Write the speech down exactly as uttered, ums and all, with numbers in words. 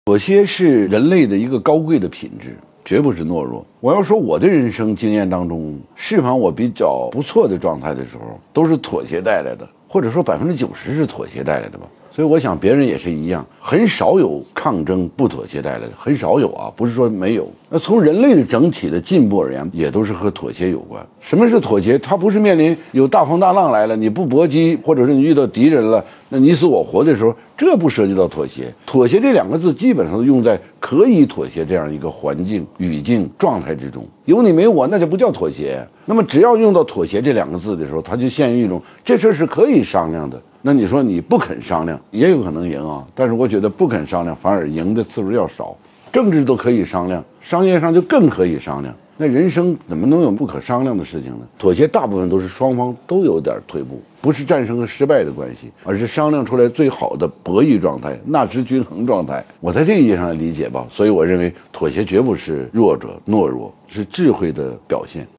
妥协是人类的一个高贵的品质，绝不是懦弱。我要说我的人生经验当中，释放我比较不错的状态的时候，都是妥协带来的，或者说百分之九十是妥协带来的吧。所以我想别人也是一样，很少有抗争不妥协带来的，很少有啊，不是说没有。那从人类的整体的进步而言，也都是和妥协有关。什么是妥协？它不是面临有大风大浪来了，你不搏击，或者是你遇到敌人了，那你死我活的时候，这不涉及到妥协。妥协这两个字基本上都用在可以妥协这样一个环境、语境、状态之中。有你没我，那就不叫妥协。那么只要用到妥协这两个字的时候，它就陷于一种这事儿是可以商量的。那你说你不肯商量，也有可能赢啊。但是我觉得不肯商量，反而赢的次数要少。政治都可以商量，商业上就更可以商量。那人生怎么能有不可商量的事情呢？妥协大部分都是双方都有点退步，不是战胜和失败的关系，而是商量出来最好的博弈状态、纳什均衡状态。我在这个意义上来理解吧，所以我认为妥协绝不是弱者懦弱，是智慧的表现。